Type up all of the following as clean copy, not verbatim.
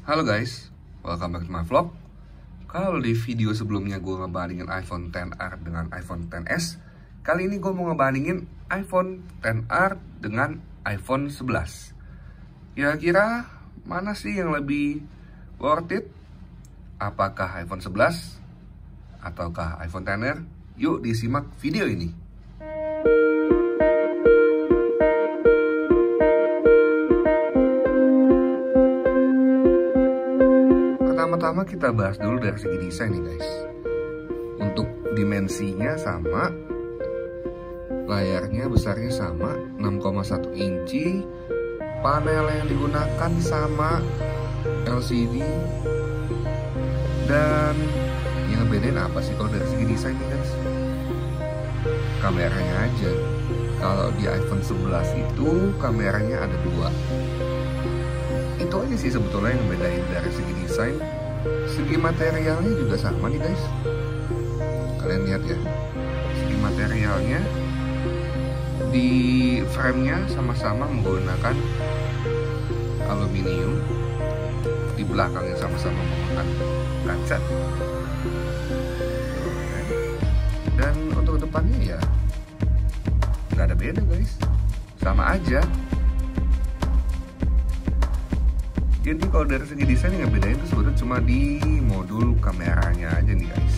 Halo guys, welcome back to my vlog. Kalau di video sebelumnya gue ngebandingin iPhone XR dengan iPhone XS, kali ini gue mau ngebandingin iPhone XR dengan iPhone 11. Kira-kira mana sih yang lebih worth it? Apakah iPhone 11 ataukah iPhone XR? Yuk disimak video ini. Pertama kita bahas dulu dari segi desain nih guys. Untuk dimensinya sama, layarnya besarnya sama, 6,1 inci, panel yang digunakan sama, LCD. Dan yang bedain apa sih kalau dari segi desain nih guys? Kameranya aja. Kalau di iPhone 11 itu kameranya ada 2. Itu aja sih sebetulnya yang bedain dari segi desain. Segi materialnya juga sama nih guys. Kalian lihat ya, segi materialnya di frame-nya sama-sama menggunakan aluminium, di belakangnya sama-sama menggunakan kaca. Dan untuk depannya ya nggak ada beda guys, sama aja. Jadi kalau dari segi desain yang bedain itu sebetulnya cuma di modul kameranya aja nih guys.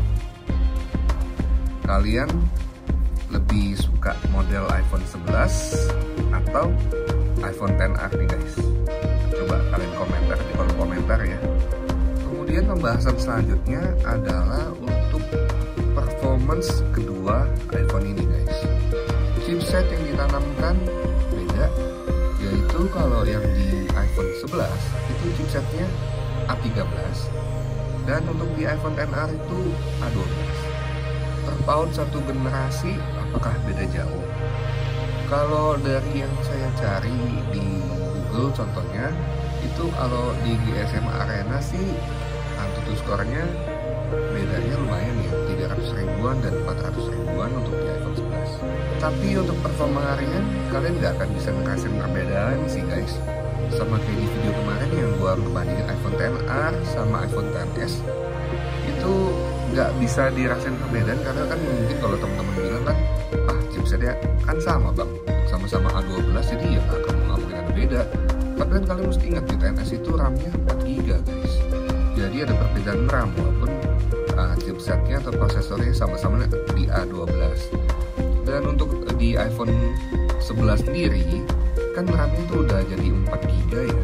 Kalian lebih suka model iPhone 11 atau iPhone XR nih guys? Coba kalian komentar di kolom komentar ya. Kemudian pembahasan selanjutnya adalah untuk performance kedua iPhone ini guys. Chipset yang ditanamkan beda, yaitu kalau yang di iPhone 11 itu chipsetnya A13, dan untuk di iPhone XR itu A12. Terpaut satu generasi, apakah beda jauh? Kalau dari yang saya cari di Google contohnya, itu kalau di GSM Arena sih Antutu skornya bedanya lumayan ya, 300 ribuan dan 400 ribuan untuk di iPhone 11. Tapi untuk performa harian kalian nggak akan bisa ngerasain perbedaan sih guys. Sama kayak di video kemarin yang gua ngebandingin iPhone XR sama iPhone XS, itu nggak bisa dirasain perbedaan karena kan mungkin kalau teman-teman bilang kan, chipsetnya kan sama bang, sama-sama A12 jadi ya nggak mungkin ada beda. Tapi kan kalian mesti ingat di XS itu RAM-nya 4GB guys. Jadi ada perbedaan RAM walaupun chipsetnya atau prosesornya sama-sama di A12. Dan untuk di iPhone 11 sendiri kan RAM-nya itu udah jadi 4GB ya,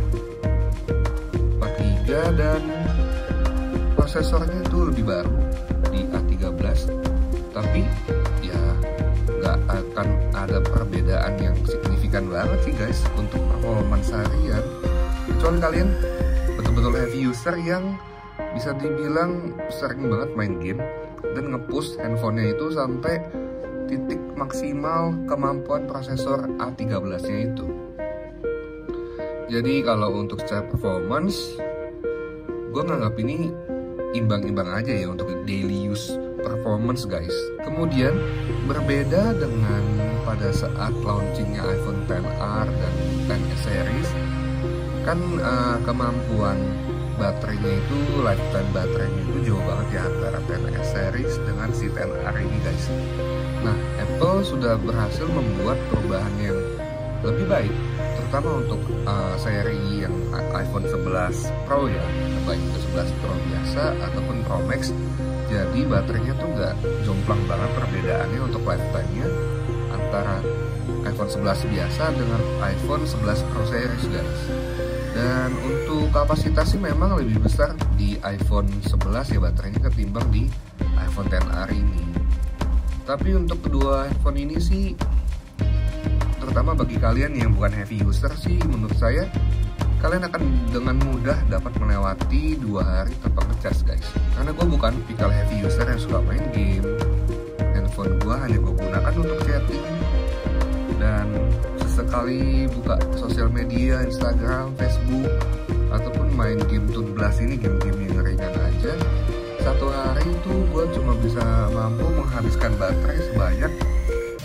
4GB, dan prosesornya itu lebih baru di A13. Tapi ya nggak akan ada perbedaan yang signifikan banget sih guys untuk performance harian, kecuali kalian betul-betul heavy user yang bisa dibilang sering banget main game dan nge-push handphonenya itu sampai titik maksimal kemampuan prosesor A13 nya itu. Jadi kalau untuk secara performance, gue nganggap ini imbang-imbang aja ya untuk daily use performance guys. Kemudian berbeda dengan pada saat launchingnya iPhone XR dan XS series, kan kemampuan baterainya itu, lifetime baterainya itu jauh banget ya antara XS series dengan si XR ini guys. Nah, Apple sudah berhasil membuat perubahan yang lebih baik, terutama untuk seri yang iPhone 11 Pro ya, baik itu 11 Pro biasa ataupun Pro Max. Jadi baterainya tuh nggak jomplang banget perbedaannya untuk lifetime-nya antara iPhone 11 biasa dengan iPhone 11 Pro series guys. Dan untuk kapasitasnya memang lebih besar di iPhone 11 ya baterainya ketimbang di iPhone XR ini. Tapi untuk kedua iPhone ini sih, terutama bagi kalian yang bukan heavy user sih, menurut saya kalian akan dengan mudah dapat melewati 2 hari tanpa ngecas guys. Karena gue bukan tipikal heavy user yang suka main game. Handphone gue hanya gue gunakan untuk chatting dan sesekali buka sosial media, Instagram, Facebook, ataupun main game Toon Blast ini, game-game yang ringan aja. Satu hari itu gue cuma bisa mampu menghabiskan baterai sebanyak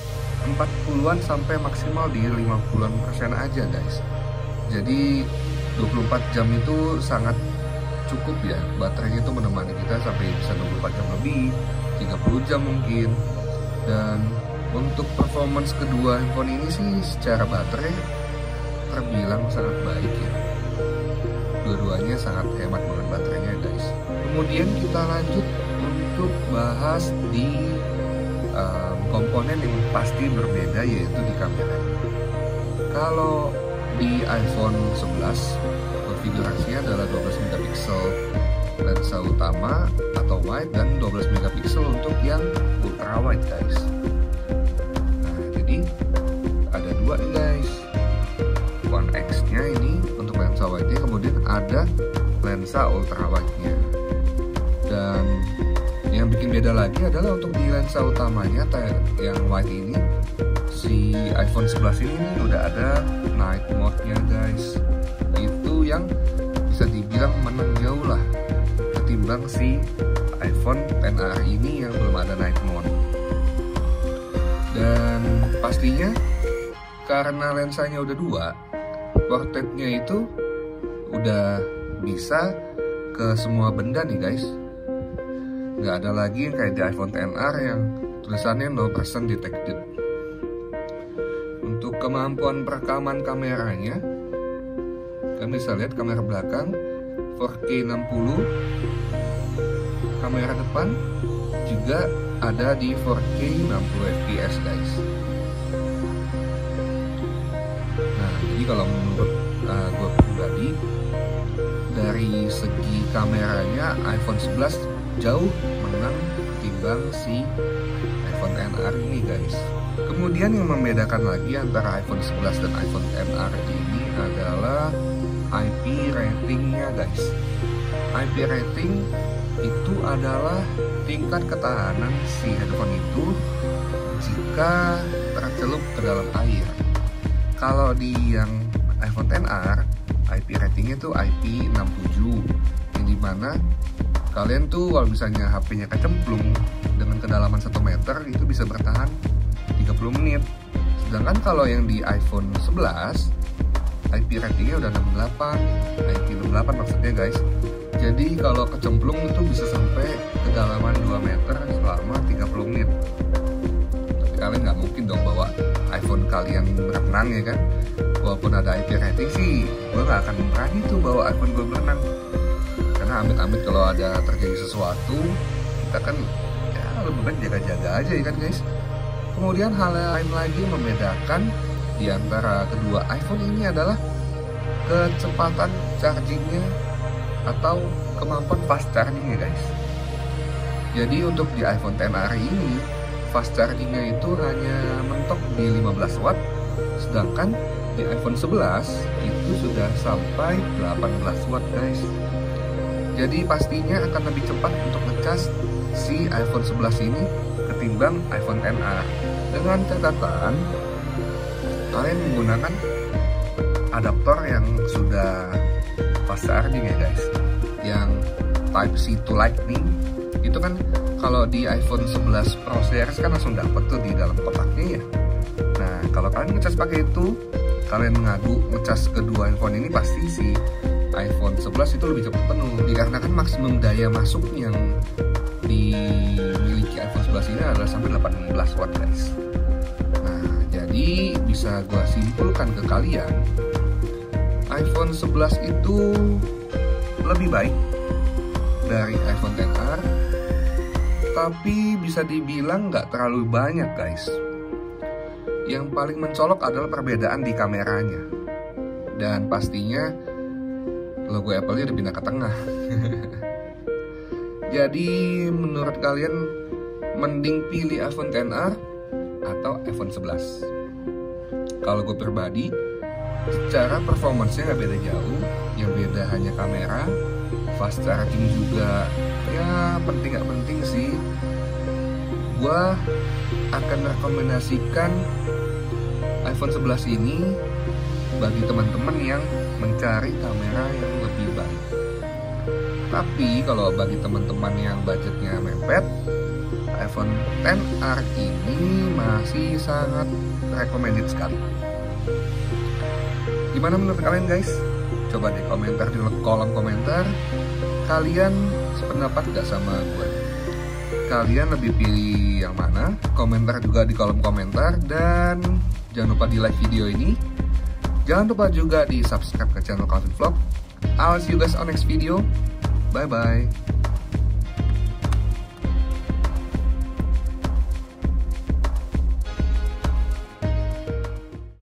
40-an sampai maksimal di 50% aja guys. Jadi 24 jam itu sangat cukup ya, baterainya itu menemani kita sampai bisa 24 jam lebih, 30 jam mungkin. Dan untuk performance kedua handphone ini sih secara baterai terbilang sangat baik ya. Dua-duanya sangat hemat banget baterainya guys. Kemudian kita lanjut untuk bahas di komponen yang pasti berbeda, yaitu di kamera. Kalau di iPhone 11 konfigurasinya adalah 12 megapiksel lensa utama atau wide dan 12 megapiksel untuk yang ultra wide guys. Nah, jadi ada dua nih guys. One X nya ini untuk lensa wide nya, kemudian ada lensa ultra wide nya. Dan yang bikin beda lagi adalah untuk di lensa utamanya yang wide ini, si iPhone 11 ini udah ada night mode nya guys. Itu yang bisa dibilang menang jauh lah ketimbang si iPhone XR ini yang belum ada night mode. Dan pastinya karena lensanya udah dua, portrait-nya itu udah bisa ke semua benda nih guys. Nggak ada lagi yang kayak di iPhone XR yang tulisannya 0% detected. Untuk kemampuan perekaman kameranya, kalian bisa lihat kamera belakang 4K 60, kamera depan juga ada di 4K 60 fps guys. Nah, jadi kalau menurut gue pribadi, dari segi kameranya iPhone 11 jauh menang ketimbang si iPhone XR ini guys. Kemudian yang membedakan lagi antara iPhone 11 dan iPhone XR ini adalah IP ratingnya guys. IP rating itu adalah tingkat ketahanan si handphone itu jika tercelup ke dalam air. Kalau di yang iPhone XR, IP ratingnya itu IP67, yang dimana kalian tuh kalau misalnya HP-nya kecemplung dengan kedalaman 1 meter itu bisa bertahan 30 menit. Sedangkan kalau yang di iPhone 11 IP ratingnya udah 68, IP 68 maksudnya guys. Jadi kalau kecemplung itu bisa sampai kedalaman 2 meter selama 30 menit. Tapi kalian nggak mungkin dong bawa iPhone kalian berenang ya kan. Walaupun ada IP rating sih, gue nggak akan berani tuh bawa iPhone gue berenang. Karena amit-amit kalau ada terjadi sesuatu, kita kan ya lebih baik jaga-jaga aja ya kan guys. Kemudian hal lain lagi membedakan di antara kedua iPhone ini adalah kecepatan chargingnya atau kemampuan fast chargingnya guys. Jadi untuk di iPhone XR ini fast chargingnya itu hanya mentok di 15 watt, sedangkan di iPhone 11 itu sudah sampai 18 watt guys. Jadi pastinya akan lebih cepat untuk ngecas si iPhone 11 ini ketimbang iPhone XR. Dengan catatan kalian menggunakan adaptor yang sudah fast charging ya guys, yang Type-C to Lightning. Itu kan kalau di iPhone 11 Pro Series kan langsung dapet tuh di dalam kotaknya ya. Nah kalau kalian ngecas pakai itu, kalian ngadu ngecas kedua handphone ini, pasti si iPhone 11 itu lebih cepat penuh, dikarenakan maksimum daya masuk yang dimiliki iPhone 11 ini adalah sampai 18 watt guys. Nah jadi bisa gue simpulkan ke kalian, iPhone 11 itu lebih baik dari iPhone XR, tapi bisa dibilang nggak terlalu banyak guys. Yang paling mencolok adalah perbedaan di kameranya, dan pastinya logo Apple-nya udah pindah ke tengah. Jadi menurut kalian mending pilih iPhone XR atau iPhone 11? Kalau gue pribadi, secara performance-nya nggak beda jauh, yang beda hanya kamera. Fast charging juga ya penting nggak penting sih. Gue akan rekomendasikan iPhone 11 ini bagi teman-teman yang mencari kamera yang lebih baik. Tapi kalau bagi teman-teman yang budgetnya mepet, iPhone XR ini masih sangat recommended sekali. Gimana menurut kalian guys? Coba deh komentar di kolom komentar, kalian sependapat gak sama gue? Kalian lebih pilih yang mana? Komentar juga di kolom komentar. Dan jangan lupa di like video ini. Jangan lupa juga di subscribe ke channel Calvin Vlog. I'll see you guys on next video. Bye bye.